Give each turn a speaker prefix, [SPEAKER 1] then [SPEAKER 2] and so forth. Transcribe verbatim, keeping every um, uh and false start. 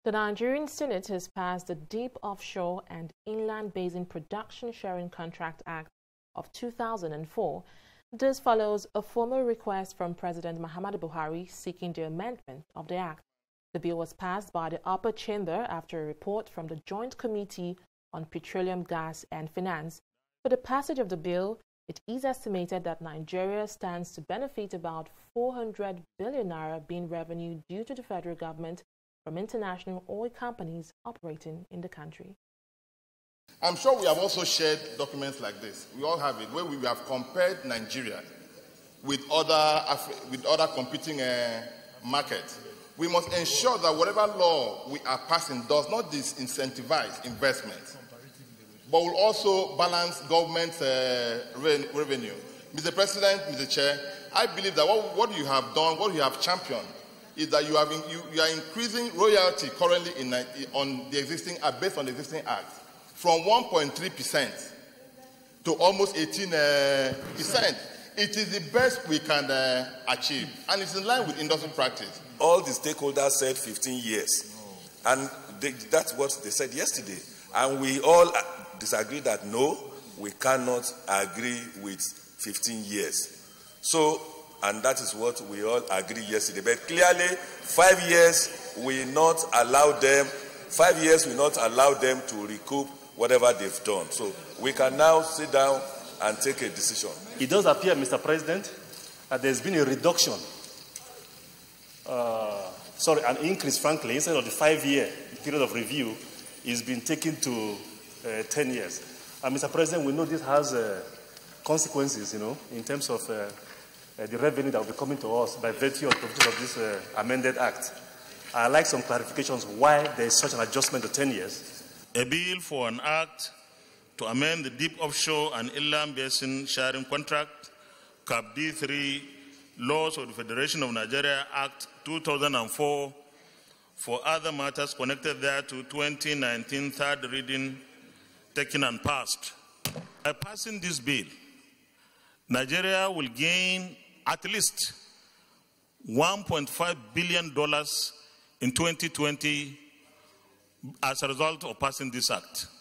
[SPEAKER 1] The Nigerian Senate has passed the Deep Offshore and Inland Basin Production Sharing Contract Act of two thousand four. This follows a formal request from President Muhammadu Buhari seeking the amendment of the act. The bill was passed by the upper chamber after a report from the Joint Committee on Petroleum, Gas and Finance. For the passage of the bill, it is estimated that Nigeria stands to benefit about four hundred billion naira being revenue due to the federal government from international oil companies operating in the country.
[SPEAKER 2] I'm sure we have also shared documents like this. We all have it, where we have compared Nigeria with other, with other competing uh, markets. We must ensure that whatever law we are passing does not disincentivize investment, but will also balance government uh, revenue. Mister President, Mister Chair, I believe that what, what you have done, what you have championed, is that you, have in, you, you are increasing royalty currently in, on the existing, uh, based on the existing act, from one point three percent to almost eighteen percent. Uh, it is the best we can uh, achieve, and it's in line with industry practice.
[SPEAKER 3] All the stakeholders said fifteen years, and they, that's what they said yesterday. And we all disagree that no, we cannot agree with fifteen years. So, and that is what we all agreed yesterday. But clearly, five years will not allow them, five years will not allow them to recoup whatever they've done. So we can now sit down and take a decision.
[SPEAKER 4] It does appear, Mister President, that there's been a reduction, uh, sorry, an increase, frankly, instead of the five-year period of review, it's been taken to uh, ten years. And Mister President, we know this has uh, consequences, you know, in terms of uh, uh, the revenue that will be coming to us by virtue of the provisions of this uh, amended act. I'd like some clarifications why there is such an adjustment to ten years.
[SPEAKER 5] A bill for an act to amend the Deep Offshore and Inland Basin Sharing Contract, Cap D three, Laws of the Federation of Nigeria Act two thousand four, for other matters connected thereto, twenty nineteen, third reading, taken and passed. By passing this bill, Nigeria will gain at least one point five billion dollars in twenty twenty as a result of passing this act.